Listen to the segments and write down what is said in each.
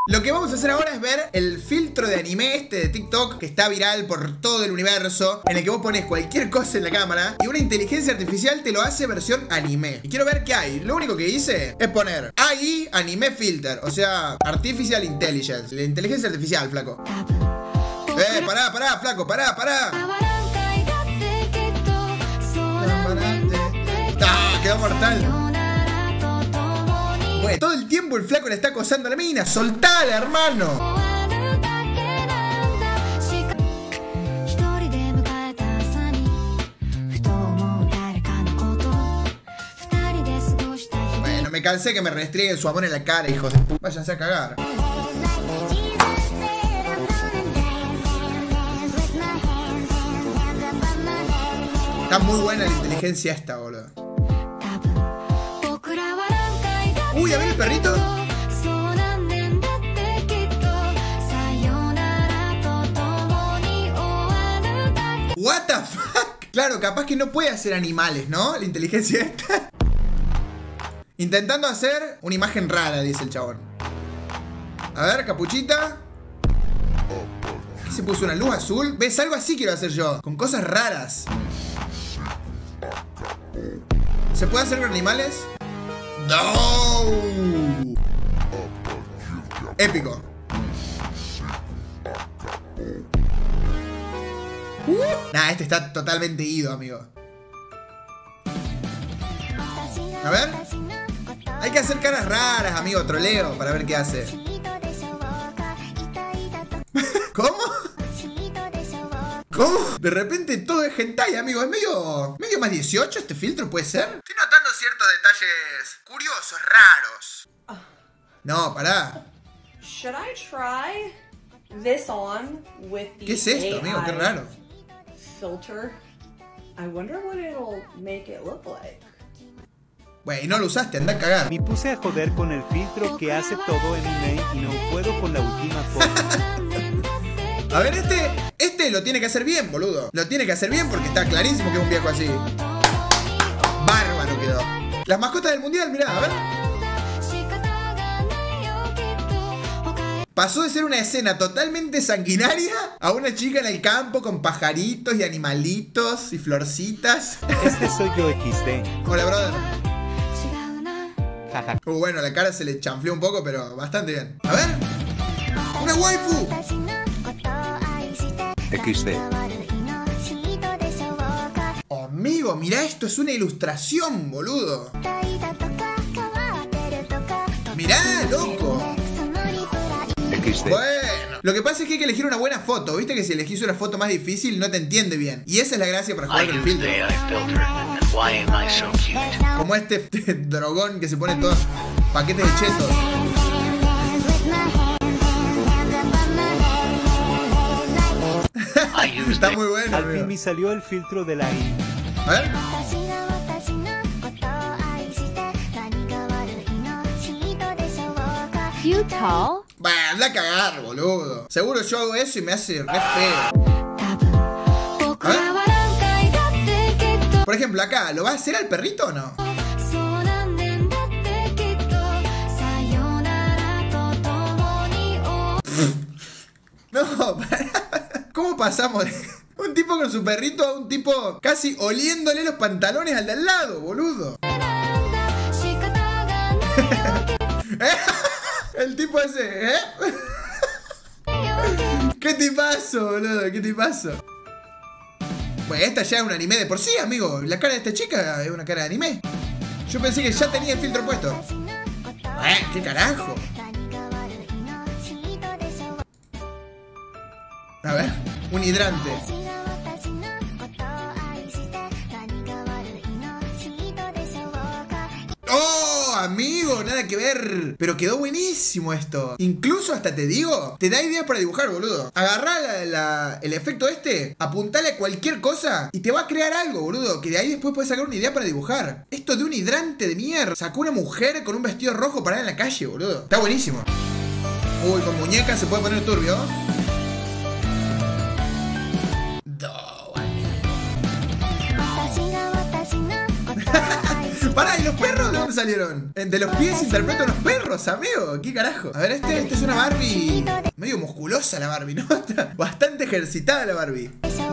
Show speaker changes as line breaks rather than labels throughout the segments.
Lo que vamos a hacer ahora es ver el filtro de anime este de TikTok que está viral por todo el universo, en el que vos pones cualquier cosa en la cámara y una inteligencia artificial te lo hace versión anime. Y quiero ver qué hay. Lo único que hice es poner AI Anime Filter, o sea, Artificial Intelligence. La inteligencia artificial, flaco. Pará, flaco, pará. ¡Ah! Quedó mortal. Bueno, todo el tiempo el flaco le está acosando a la mina. ¡Soltala, hermano! Bueno, me cansé que me restreguen su amor en la cara, hijos de puta. Váyanse a cagar. Está muy buena la inteligencia esta, boludo. Uy, a ver el perrito. What the fuck. Claro, capaz que no puede hacer animales, ¿no? La inteligencia esta. Intentando hacer una imagen rara, dice el chabón. A ver, capuchita. ¿Qué se puso? ¿Una luz azul? ¿Ves? Algo así quiero hacer yo. Con cosas raras. ¿Se puede hacer con animales? ¡No! Épico. Nah, este está totalmente ido, amigo. A ver. Hay que hacer caras raras, amigo. Troleo para ver qué hace. ¿Cómo? ¿Cómo? De repente todo es hentai, amigo. Es medio más 18 este filtro, ¿puede ser? Estoy notando ciertos detalles curiosos, raros. No, pará.
Should I try this on with the
¿Qué es esto, amigo? Qué raro.
Filter. I wonder what it'll make it look like.
Güey, no lo usaste, anda a cagar.
Me puse a joder con el filtro que hace todo en email y no puedo con la última foto.
A ver, este lo tiene que hacer bien, boludo. Lo tiene que hacer bien porque está clarísimo que es un viejo así. Bárbaro quedó. Las mascotas del mundial, mirá, a ver. Pasó de ser una escena totalmente sanguinaria a una chica en el campo con pajaritos y animalitos y florcitas.
Este soy yo XD.
Hola, brother. Bueno, la cara se le chanfleó un poco, pero bastante bien. A ver. ¡Una waifu!
XD.
Amigo, mirá esto, es una ilustración, boludo. Mirá, loco.
XD.
Bueno, lo que pasa es que hay que elegir una buena foto. Viste que si elegís una foto más difícil no te entiende bien. Y esa es la gracia para jugar con el filtro. Como este drogón que se pone todos paquetes de chetos. Está muy bueno.
Al fin me salió el filtro de la I.
A ver.
Futile.
Bah, anda a cagar, boludo. Seguro yo hago eso y me hace re feo. A ver. Por ejemplo, acá, ¿lo vas a hacer al perrito o no? No, ¿cómo pasamos de un tipo con su perrito a un tipo casi oliéndole los pantalones al de al lado, boludo? El tipo ese, ¿eh? ¿Qué tipazo, boludo? ¿Qué tipazo? Bueno, esta ya es un anime de por sí, amigo. La cara de esta chica es una cara de anime. Yo pensé que ya tenía el filtro puesto. ¿Qué carajo? A ver, un hidrante. ¡Oh, amigo! Nada que ver. Pero quedó buenísimo esto. Incluso hasta te digo, te da ideas para dibujar, boludo. Agarrá el efecto este, apuntale a cualquier cosa y te va a crear algo, boludo. Que de ahí después puedes sacar una idea para dibujar. Esto de un hidrante de mierda. Sacó una mujer con un vestido rojo parada en la calle, boludo. Está buenísimo. Uy, con muñecas se puede poner turbio. Pará, ¿y los perros? dónde salieron? De los pies interpreto a los perros, amigo. ¿Qué carajo? A ver, este es una Barbie medio musculosa la Barbie, ¿no? Está bastante ejercitada la Barbie.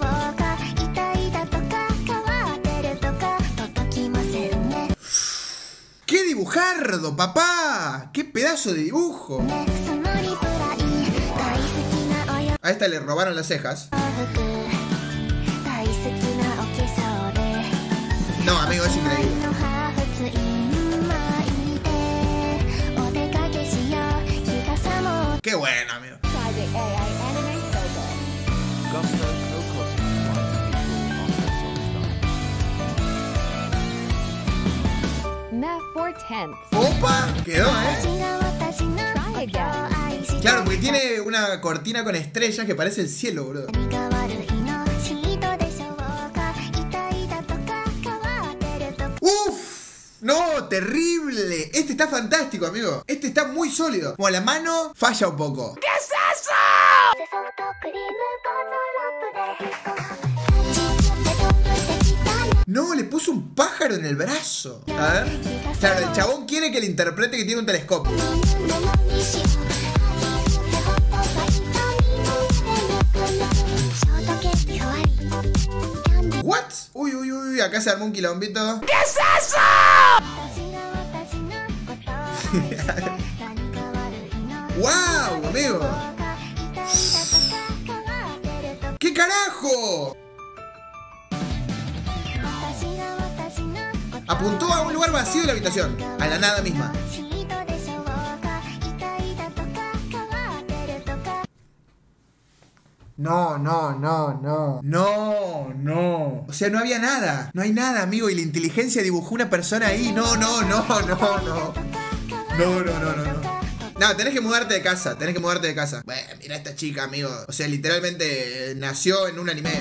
¡Qué dibujardo, papá! ¡Qué pedazo de dibujo! A esta le robaron las cejas. No, amigo, es increíble. Qué bueno, amigo. Opa, quedó, Claro, porque tiene una cortina con estrellas que parece el cielo, boludo. ¡Uf! No, terrible. Este está fantástico, amigo. Este está muy sólido. Como la mano falla un poco. ¿Qué es eso? No, le puso un pájaro en el brazo. A ver. Claro, el chabón quiere que le interprete que tiene un telescopio. ¿What? Uy, uy, uy, acá se armó un quilombito. ¿Qué es eso? ¡Wow, amigo! ¿Qué carajo? Apuntó a un lugar vacío de la habitación, a la nada misma. No, no, no, no. No, no. O sea, no había nada. No hay nada, amigo. Y la inteligencia dibujó una persona ahí. No, no, no, no, no. No, no, no, no, no. No, tenés que mudarte de casa. Tenés que mudarte de casa. Bueno, mira esta chica, amigo. O sea, literalmente nació en un anime.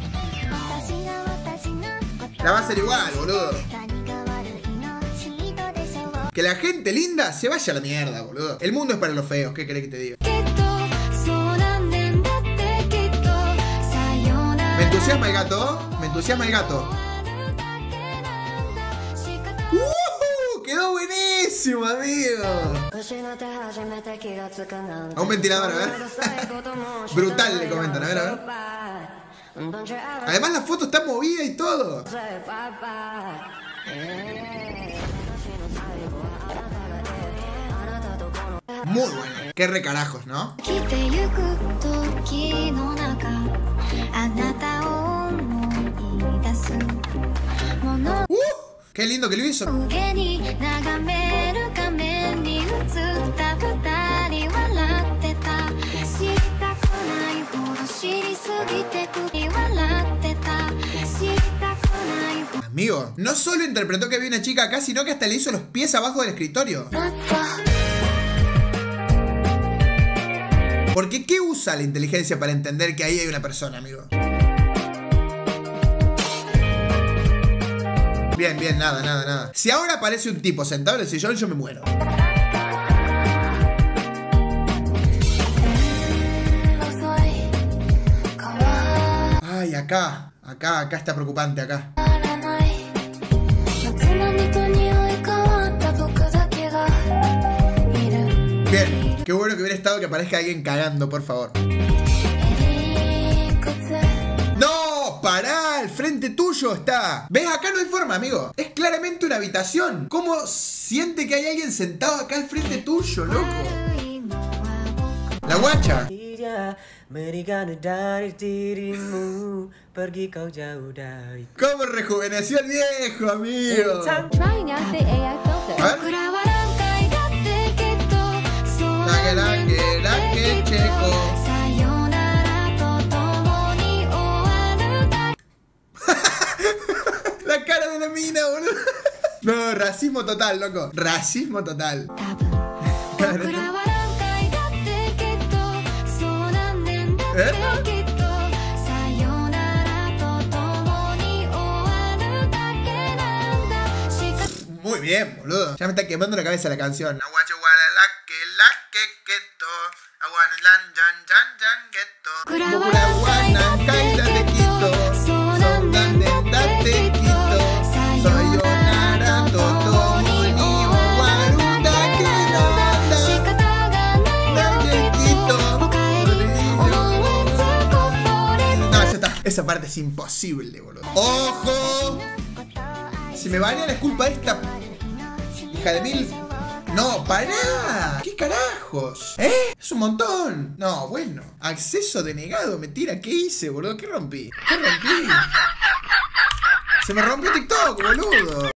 La va a hacer igual, boludo. Que la gente linda se vaya a la mierda, boludo. El mundo es para los feos. ¿Qué querés que te diga? Me entusiasma el gato. Me entusiasma el gato. ¡Quedó buenísimo, amigo! A un ventilador, a ver. Brutal, le comentan, a ver, a ver. Además la foto está movida y todo. Muy bueno. Qué recarajos, ¿no? ¡Qué lindo que lo hizo! Amigo, no solo interpretó que había una chica acá, sino que hasta le hizo los pies abajo del escritorio. Porque ¿qué usa la inteligencia para entender que ahí hay una persona, amigo? Bien, bien, nada, nada, nada. Si ahora aparece un tipo sentado en el sillón, yo me muero. Ay, acá está preocupante, acá. Bien, qué bueno que hubiera estado que aparezca alguien cagando, por favor. ¡No! ¡Pará! ¡Al frente tuyo está! ¿Ves? Acá no hay forma, amigo. Es claramente una habitación. ¿Cómo siente que hay alguien sentado acá al frente tuyo, loco? La guacha. ¿Cómo rejuveneció el viejo, amigo? La cara de la mina, boludo. No, racismo total, loco. Racismo total. Muy bien, boludo. Ya me está quemando la cabeza la canción. Esa parte es imposible, boludo. ¡Ojo! Si me banean es culpa de esta hija de mil. No, pará. ¿Qué carajos? Es un montón. No, bueno. Acceso denegado. Mentira. ¿Qué hice, boludo? ¿Qué rompí? Se me rompió TikTok, boludo.